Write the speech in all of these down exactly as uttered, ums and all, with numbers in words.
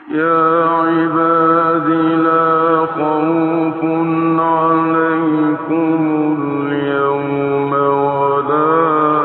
يا عباد لا خوف عليكم اليوم ولا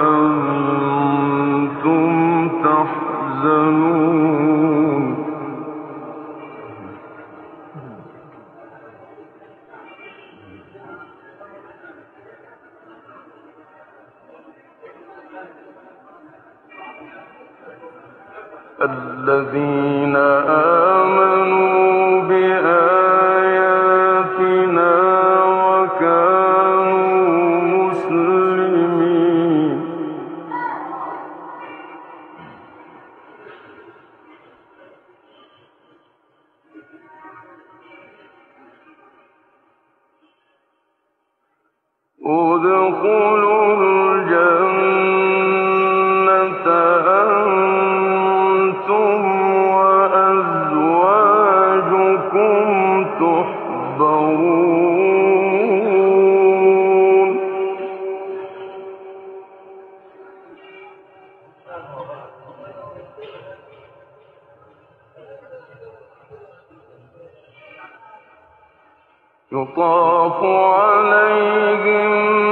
أنتم تحزنون الذين آمنوا بآياتنا وكانوا مسلمين ادخلوا الجنة أنتم وأزواجكم تحبرون يطاف عليهم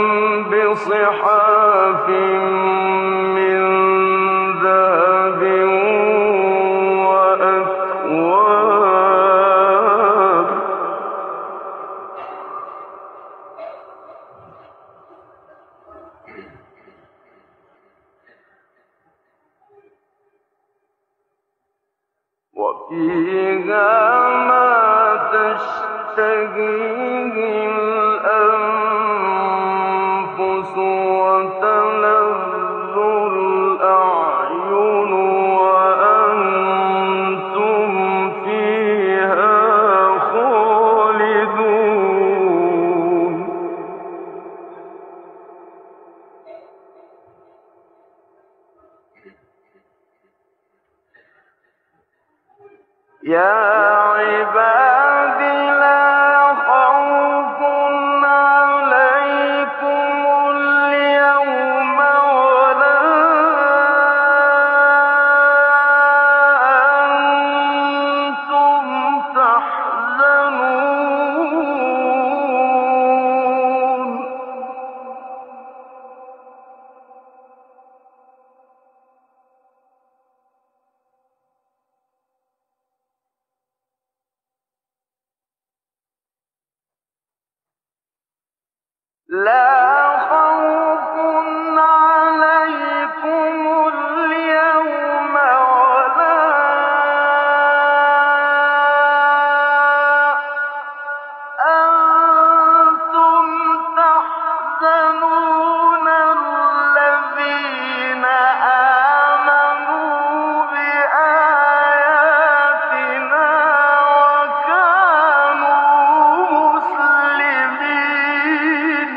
بصحاف من ذهب وأكواب وفيها ما تشتهيه الأنفس وتلذ الأعين وأنتم فيها خالدون يا عباد لا خوف عليكم اليوم ولا أنتم تحزنون لا خوف عليكم اليوم ولا أنتم تحزنون الذين آمنوا بآياتنا وكانوا مسلمين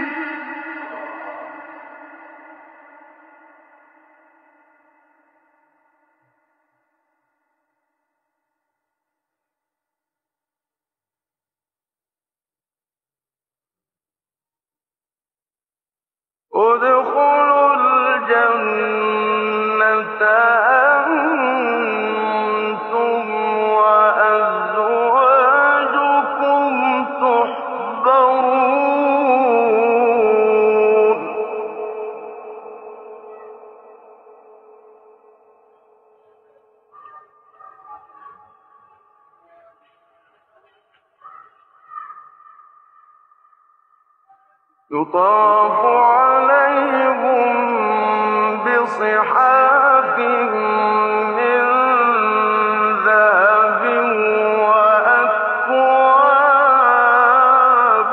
ادخلوا الجنة أنتم وأزواجكم تحبرون يطاف عليهم بصحاف من ذهب وأكواب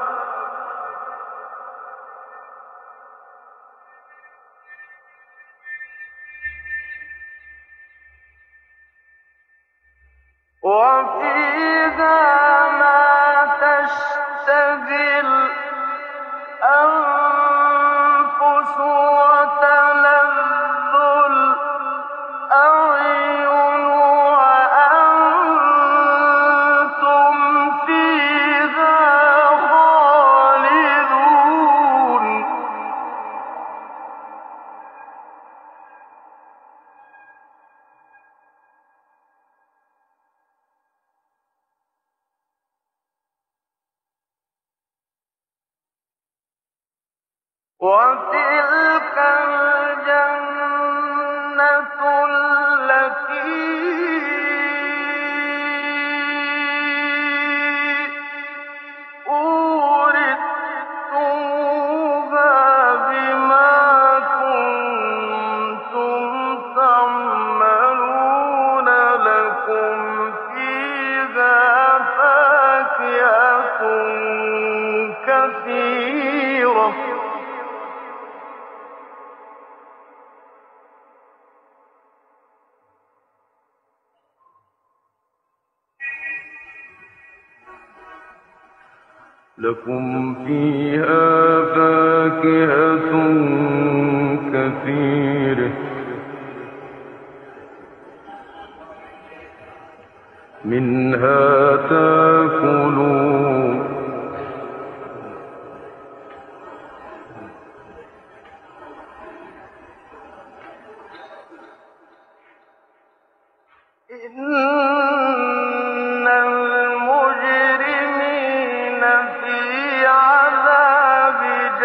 وفيها ما تشتهي الأنفس وتلذ الأعين وأنتم فيها خالدون وَتِلْكَ الْجَنَّةُ الَّتِي أُورِثْتُمُوهَا بِمَا كُنتُمْ تَعْمَلُونَ لَكُمْ فِيهَا فَاكِهَةٌ كَثِيرَةٌ لكم فيها فاكهة كثيرة منها تأكلون إِنَّ الْمُجْرِمِينَ فِي عَذَابِ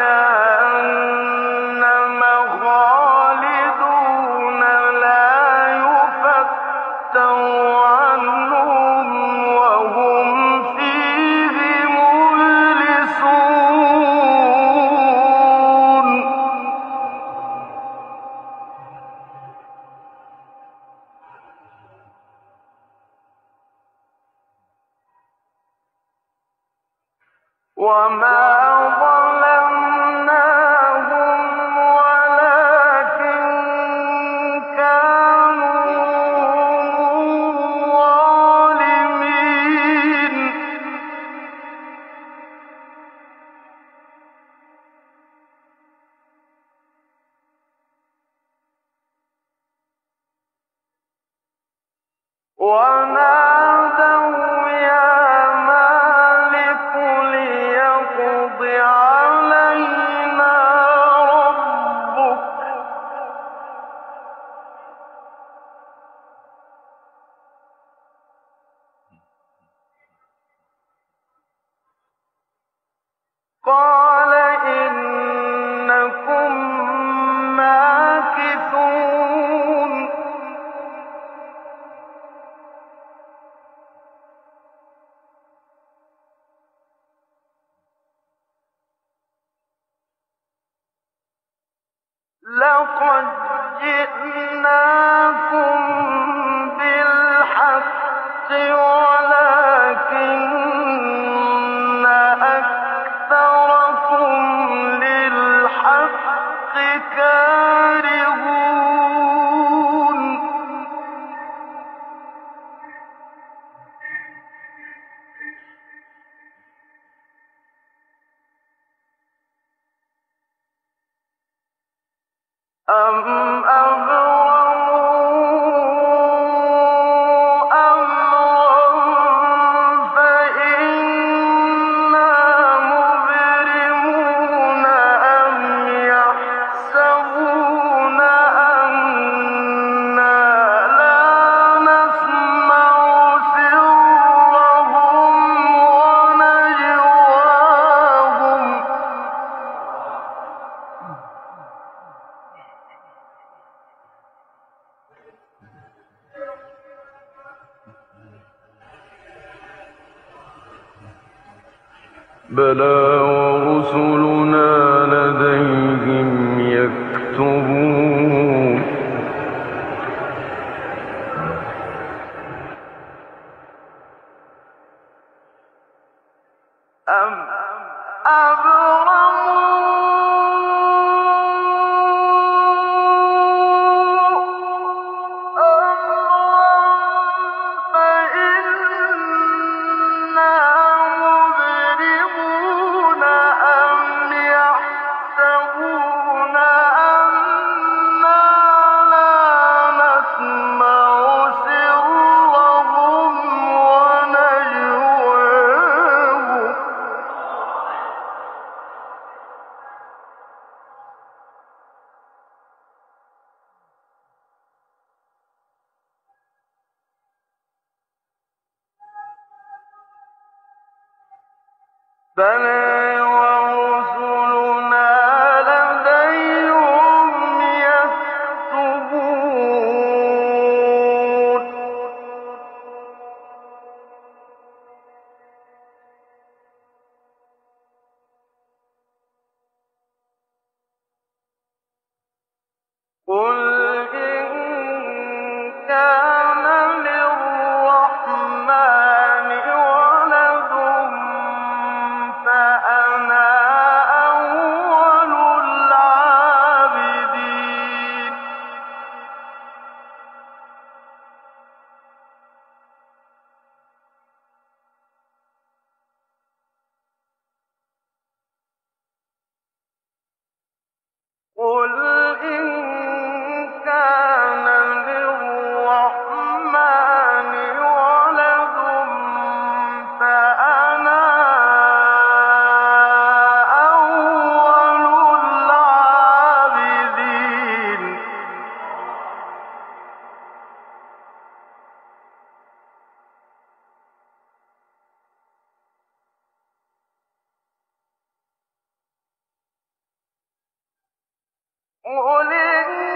جَهَنَّمَ خَالِدُونَ لَا يُفَتَّرُ عَنْهُمْ وَهُمْ فِيهِ مُبْلِسُونَ وَمَا ظَلَمْنَاهُمْ وَلَٰكِن كَانُوا هُمُ الظَّالِمِينَ وَنَادَوْا يَا مَالِكُ لِيَقْضِ عَلَيْنَا رَبُّكَ ۖ قَالَ إِنَّكُم مَّاكِثُونَ لَقَدْ جِئْنَاكُم بِالْحَقِّ وَلَٰكِنَّ أَكْثَرَكُمْ لِلْحَقِّ كَارِهُونَ أَمْ أَبْرَمُوا أَمْرًا فَإِنَّا مُبْرِمُونَ أَمْ يَحْسَبُونَ أَنَّا لَا نَسْمَعُ سِرَّهُمْ وَنَجْوَاهُمْ بَلَىٰ وَرُسُلُنَا لَدَيْهِمْ يَكْتُبُونَ أَمْ أَبْرَمُوا أَمْرًا فَإِنَّا مُبْرِمُونَ أَمْ يَحْسَبُونَ أَنَّا لَا نَسْمَعُ سِرَّهُمْ وَنَجْوَاهُمْ بَلَىٰ وَرُسُلُنَا قُلْ إِن كَانَ لِلرَّحْمَٰنِ وَلَدٌ فَأَنَا أَوَّلُ الْعَابِدِينَ قُلْ إِن